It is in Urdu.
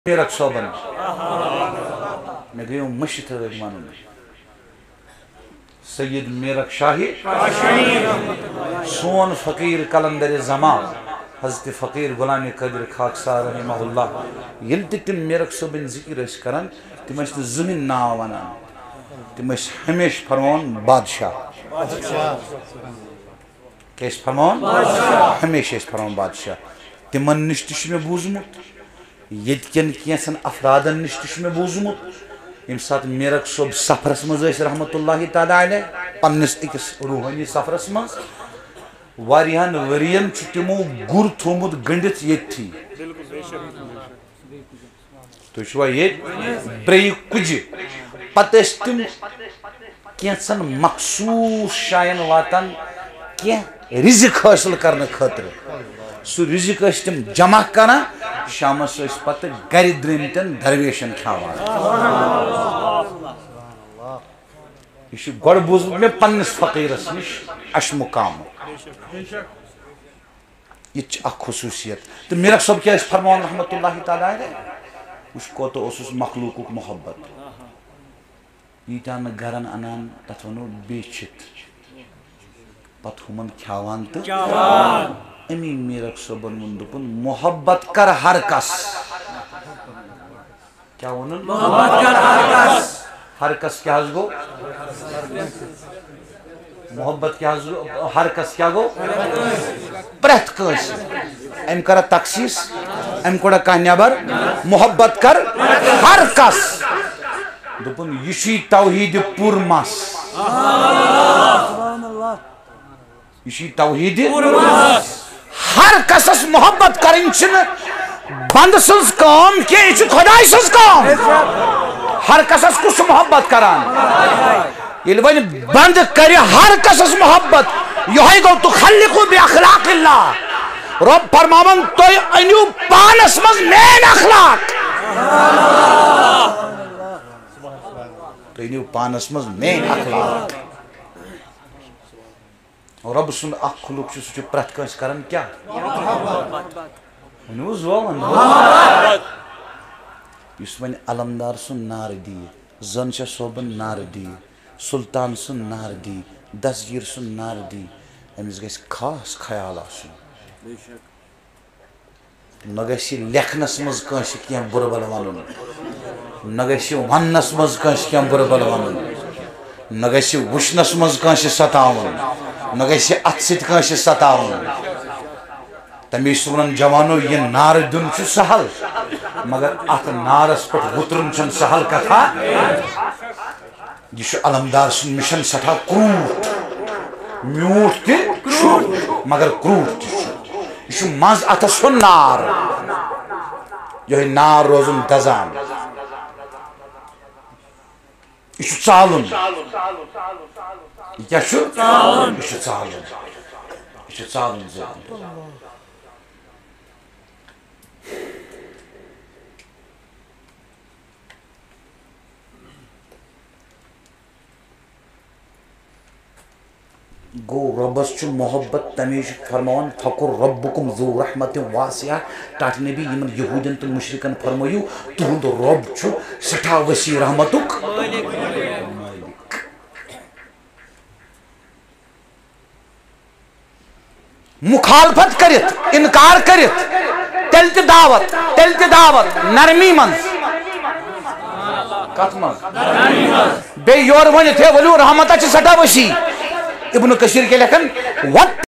میرک صوبن میں گئی ہوں مشت مان سید میرک شاہی سون فقیر کلندر زمان حضرت فقیر غلام قادر خاکسار رحمہ اللہ یل تم میرک صوبن ذکر اس کرن تم اس زمین ناو ونان تم اس ہمیش فرمان بادشاہ کیس فرمان ہمیش اس فرمان بادشاہ تمن نش تہ میں بوزمت یتکن کینسن افرادن نش تہ میں بوزمت یم سات میرک صوب سفرس مز رحمت اللہ تعالی علیہ پنس اکس روحانی سفرس مز واریہن ورین تمو گر تھومت گنڈت یتھی تو چھوا یہ بری کج پتہ تم کینسن مخصوص شاین واتن کی رزق حاصل کرنے خاطر سو رزق تم جمع کران شامس پتہ گر درمتن درویشن کھاوان یہ گوڑ بوز میں پنس فقیرس نش اش مقام یہ اخ خصوصیت تو میرک صوب کیا فرمان رحمت اللہ تعالی علیہ اس کو تو اس مخلوق محبت یتان گرن انان تت ونو بیچت پت ہمن کھاوان تو امی میرک صوبن ون دپن محبت کر ہر کس کیا ونن محبت کر ہر کس کیا گو محبت کیا ہر کس کیا گو پرت کس ام کر تخصیص ام کوڑا کا نیبر محبت کر ہر کس دپن یہ توحید پور مس یہ توحید ہر کسس محبت کرن چھن بند سز کام کی یہ خدای سز کام ہر کسس کس محبت کران یل ون بند کر ہر کسس محبت یہ گو تخلقو باخلاق اللہ رب فرماون تو انیو پانس مز مین اخلاق تو انیو پانس مز مین اخلاق اور رب سن اخ خلق سہ پرت کنس کران کیا اس ون علمدار سن نار دی زنشہ صوبن نار دی سلطان سن نار دی دستگیر سن نار دی امس گھس خاص خیال آسن نہ گژھِ لیکھنس مز کٲنٛسہِ کینٛہہ بُرٕ بل ونُن نہ گژھِ وننس مز کٲنٛسہِ کینٛہہ بُرٕ بل ونُن نہ گژھِ وٕچھنس مز کٲنٛسہِ ستاوُن نہ گژھِ اتھ سۭتۍ کٲنٛسہِ ستاوُن تمی سونن جوانو یہ نار دن چھ سہل مگر ات نارس پہ وترن چھ سہل کتھا یہ علمدار سن مشن سٹھا کروٹ میوٹ تہ مگر کروٹ تہ یہ مز ات سن نار یہ نار روزن دزان یہ ژالن یہ کیا ژالن یہ ژالن گو ربس چھ محبت تمیش فرمان فقر ربکم ذو رحمت واسعہ ٹاٹ نبی یمن یہودین تو مشرکن فرمایو تہند رب چھ سٹھا وسیع رحمتک مخالفت کرت انکار کرت تیل تہ دعوت نرمی من کت من بے یور ونت ہے ولو رحمتہ چھ سٹھا وسیع ابن کثیر کے لکھن